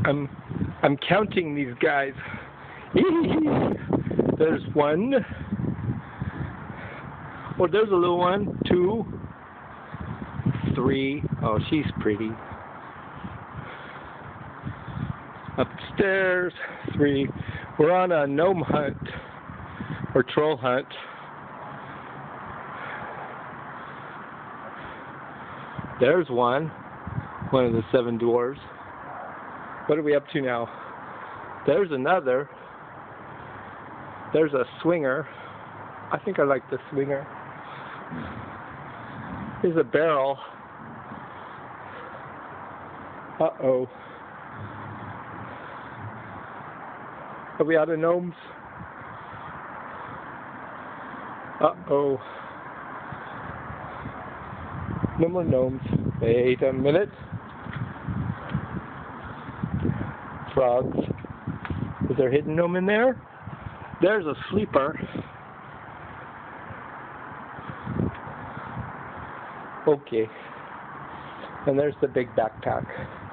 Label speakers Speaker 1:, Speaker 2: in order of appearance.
Speaker 1: I'm counting these guys. There's one. Oh, there's a little one. 2, 3. Oh, she's pretty. Upstairs. 3. We're on a gnome hunt or troll hunt. There's one of the 7 dwarves. What are we up to now? There's another. There's a swinger. I think I like the swinger. Here's a barrel. Uh-oh. Are we out of gnomes? Uh-oh. No more gnomes. Wait a minute. Frogs. Is there a hidden gnome in there? There's a sleeper. Okay. And there's the big backpack.